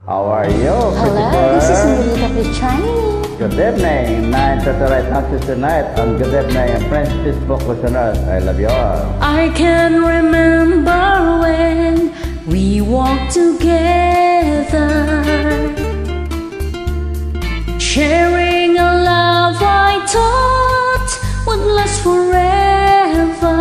How are you, Hello, this is Melita Pichani. Good evening, 9:30 right now to tonight. And good evening, French Facebook listeners. I love you all. I can remember when we walked together, sharing a love I thought would last forever.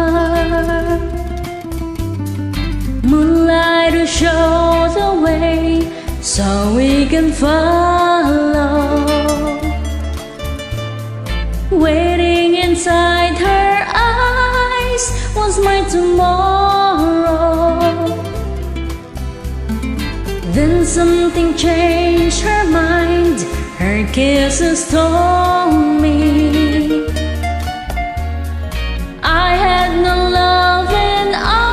Moonlight to show the way, so we can follow. Waiting inside her eyes was my tomorrow. Then something changed her mind. Her kisses told me I had no loving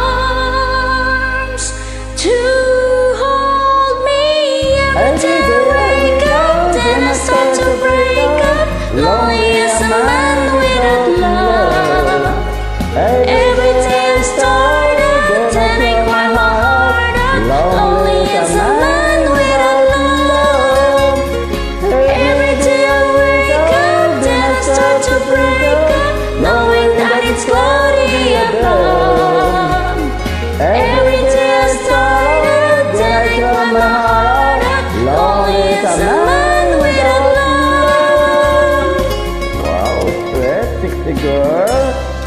arms to hold me. Every day I wake up, then I start to break up. Lonely as a man without love. Every day I start out, then I cry my heart out. Lonely as a man without love. Every day I wake up, then I start to break up, knowing that it's glory above. Every day I start out, then I cry my heart out. Lonely as a man without love. Wow, sweet, sexy girl.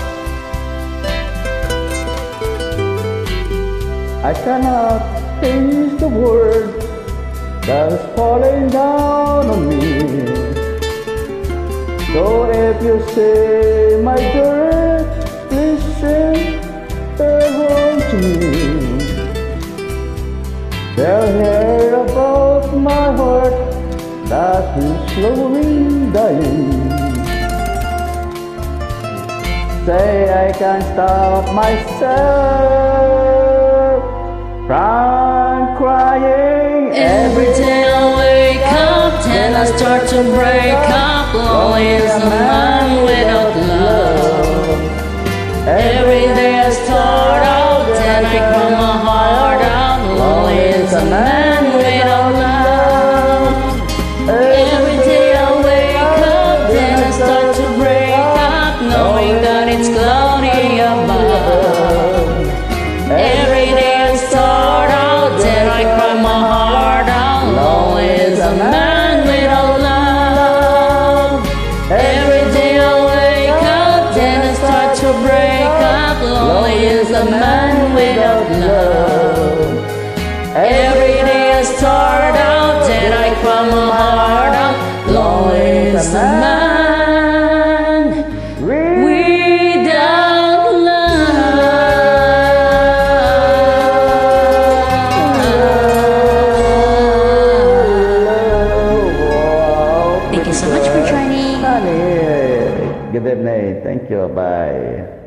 I cannot change the world that's falling down on me. So if you say, my girl, listen, home to me. They'll hear about my heart that's been slowly dying. Say I can't stop myself from crying. Every day I wake up, then I start to break up. Lonely as a man without love. Every day I start out, then I cry my heart out. Lonely as a man without love. Every day I wake up, then I start to break up, knowing that it's cloudy above. Every day I start out, then I cry my heart out. Lonely as a man without love. Every day I wake up, then I start to break up. Lonely as a man without love. Every day I start out, then I cry my heart out. Lonely as a man without love. Thank you so much for joining. Honey, good evening. Thank you. Bye.